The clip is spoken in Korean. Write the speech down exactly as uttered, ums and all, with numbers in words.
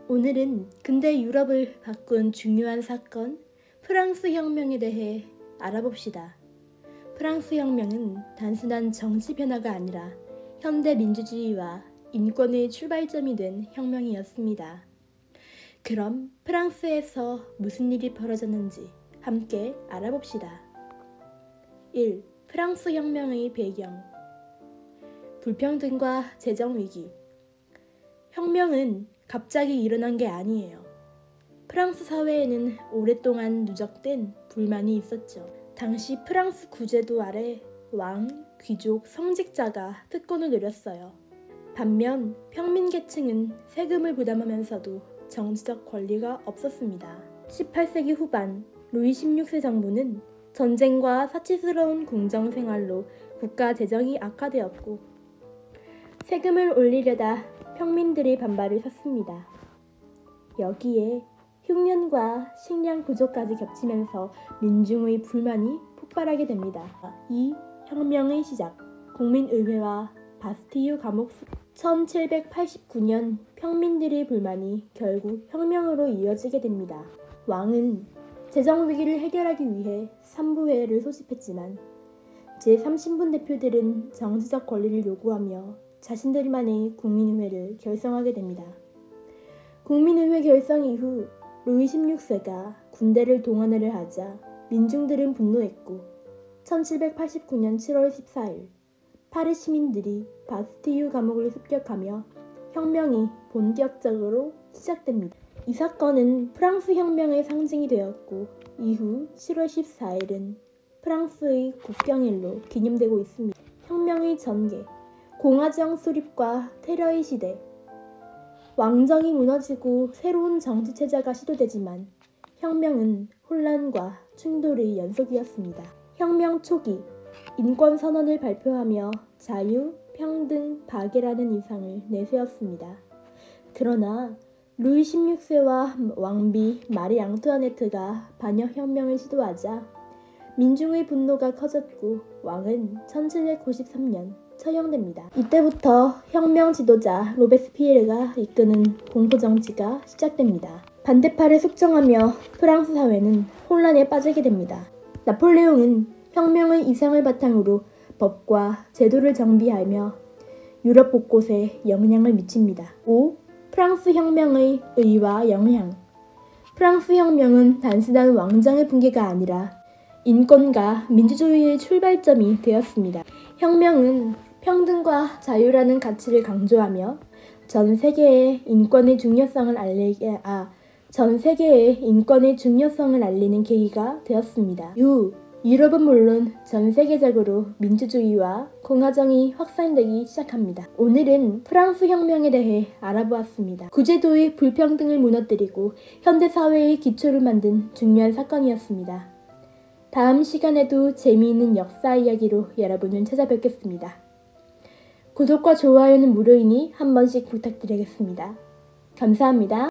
오늘은 근대 유럽을 바꾼 중요한 사건, 프랑스 혁명에 대해 알아봅시다. 프랑스 혁명은 단순한 정치 변화가 아니라 현대 민주주의와 인권의 출발점이 된 혁명이었습니다. 그럼 프랑스에서 무슨 일이 벌어졌는지 함께 알아봅시다. 일. 프랑스 혁명의 배경. 불평등과 재정위기. 혁명은 갑자기 일어난 게 아니에요. 프랑스 사회에는 오랫동안 누적된 불만이 있었죠. 당시 프랑스 구제도 아래 왕, 귀족, 성직자가 특권을 누렸어요. 반면 평민계층은 세금을 부담하면서도 정치적 권리가 없었습니다. 십팔 세기 후반 루이 십육 세 정부는 전쟁과 사치스러운 궁정생활로 국가 재정이 악화되었고 세금을 올리려다 평민들이 반발을 샀습니다. 여기에 흉년과 식량 부족까지 겹치면서 민중의 불만이 폭발하게 됩니다. 이 혁명의 시작, 국민의회와 바스티유 감옥. 천칠백팔십구 년 평민들의 불만이 결국 혁명으로 이어지게 됩니다. 왕은 재정 위기를 해결하기 위해 삼부회를 소집했지만 제삼 신분 대표들은 정치적 권리를 요구하며 자신들만의 국민의회를 결성하게 됩니다. 국민의회 결성 이후 루이 십육 세가 군대를 동원을 하자 민중들은 분노했고 천칠백팔십구 년 칠월 십사일 파리 시민들이 바스티유 감옥을 습격하며 혁명이 본격적으로 시작됩니다. 이 사건은 프랑스 혁명의 상징이 되었고 이후 칠월 십사일은 프랑스의 국경일로 기념되고 있습니다. 혁명의 전개, 공화정 수립과 테러의 시대. 왕정이 무너지고 새로운 정치체제가 시도되지만 혁명은 혼란과 충돌의 연속이었습니다. 혁명 초기, 인권선언을 발표하며 자유, 평등, 박애라는 이상을 내세웠습니다. 그러나 루이 십육 세와 왕비 마리 앙투아네트가 반역혁명을 시도하자 민중의 분노가 커졌고 왕은 천칠백구십삼 년 처형됩니다. 이때부터 혁명 지도자 로베스피에르가 이끄는 공포정치가 시작됩니다. 반대파를 숙청하며 프랑스 사회는 혼란에 빠지게 됩니다. 나폴레옹은 혁명의 이상을 바탕으로 법과 제도를 정비하며 유럽 곳곳에 영향을 미칩니다. 오. 프랑스 혁명의 의와 영향. 프랑스 혁명은 단순한 왕정의 붕괴가 아니라 인권과 민주주의의 출발점이 되었습니다. 혁명은 평등과 자유라는 가치를 강조하며 전 세계에 인권의 중요성을 알리게 아, 전 세계에 인권의 중요성을 알리는 계기가 되었습니다. 유. 유럽은 물론 전 세계적으로 민주주의와 공화정이 확산되기 시작합니다. 오늘은 프랑스 혁명에 대해 알아보았습니다. 구제도의 불평등을 무너뜨리고 현대사회의 기초를 만든 중요한 사건이었습니다. 다음 시간에도 재미있는 역사 이야기로 여러분을 찾아뵙겠습니다. 구독과 좋아요는 무료이니 한 번씩 부탁드리겠습니다. 감사합니다.